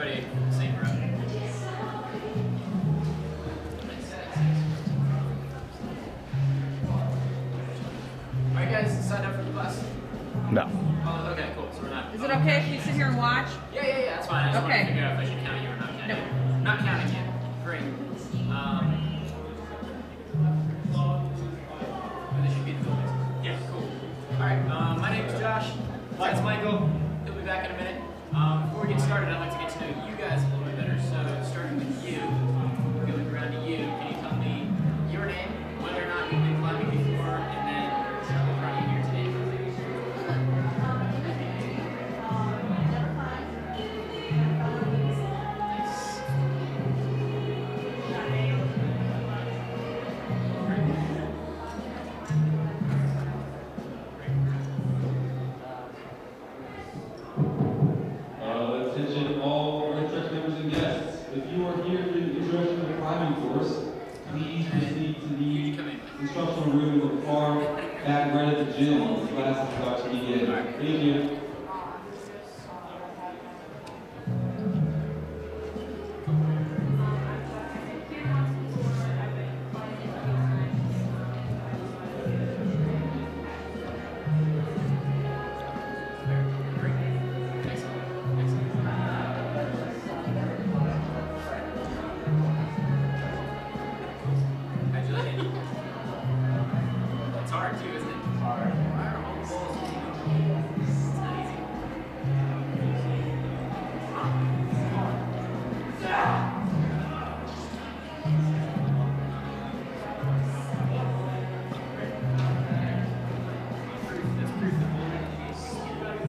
everybody same route. Alright guys, signed up for the class? No. Oh, okay, cool. So we're not. Is it okay if you sit here and watch? Yeah, that's fine. I just wanted to Okay. figure out if I should count you or not count you. No. Not counting you. Great. This should be the buildings. Yeah, cool. Alright, my name is Josh. That's Michael. He'll be back in a minute. Before we get started, I'd like